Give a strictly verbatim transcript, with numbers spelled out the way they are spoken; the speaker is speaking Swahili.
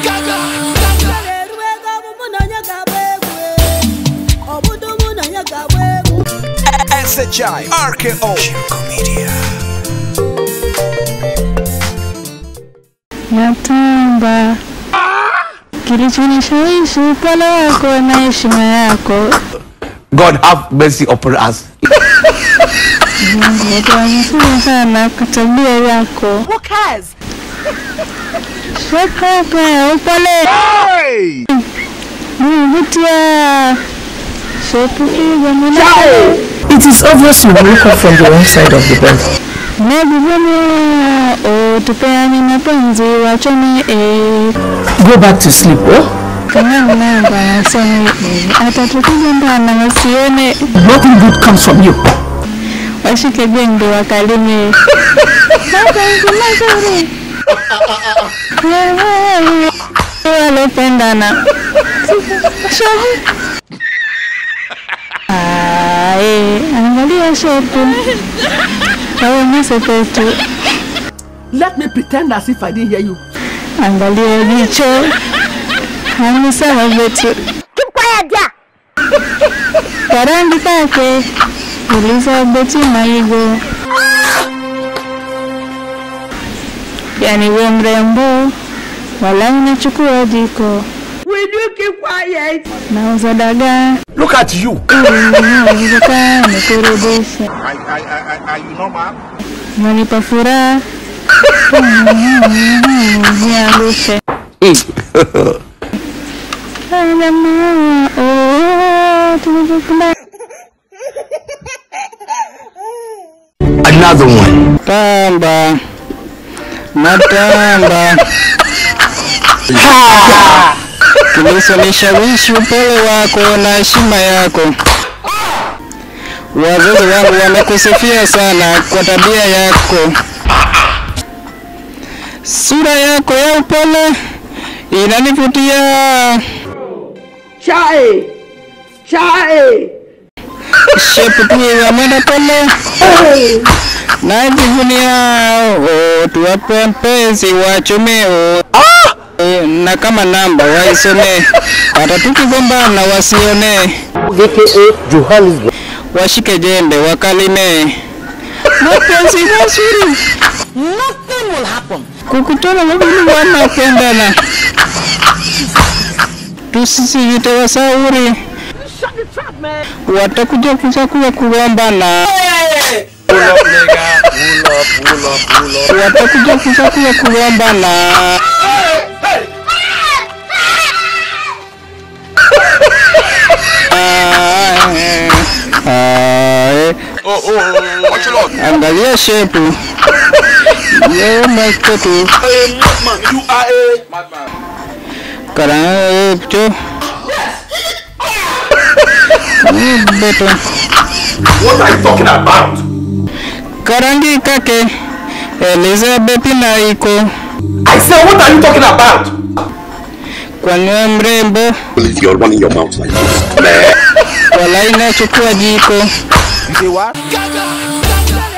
S H I R K O Media. Natamba kilichonishawishi upole wako na heshima yako. God have mercy upon us. Mungu sana kwa tabia yako. Who cares? Shaka upole. Hey! Mvutia. It is obvious you woke up from the wrong side of the bed. Go back to sleep, oh? Nothing good comes from you. Let me pretend as if I didn't hear you. Angalia jicho. Hamisa vetu. Keep quiet, ja. Karandi kake. Elizabeth Maigo. Yani we mrembo. Wala unachukua jiko. Will you keep quiet? Nauza dagaa. Look at you. Are, are, are, are you normal? Manipa furaha. Another one. Tamba. Natamba. Kilichonishawishi upole wako na heshima yako. Wazazi wangu wamekusifia sana kwa tabia yako. Sura yako ya upole inanivutia. Chai! Chai! Shepu tu ya mwenda pole. Najivunia tuwape mpenzi wachomeo. Na kama namba waisome. Hata tukigombana wasione. A K A Johannesburg. Washike jembe wakalime. Mapenzi mazuri. Nothing will happen. Kukutana wawili wanapendana. Tusisite wasauri. Shut the trap, man. Watakuja kuchakua kugombana. Pull up, nigga. Pull up, pull up, pull up. Watakuja kuchakua kugombana. Oh, oh, oh, watch your Lord. Angalia shepu. Yo maketu. Hey, madman, you are a madman. Karang cho. Beto. What are you talking about? Karangi kake. Elizabeth Naiko. I said, what are you talking about? Kwani mrembo. If you're running your mouth like this, man. Wala inachukua jiko. You say what?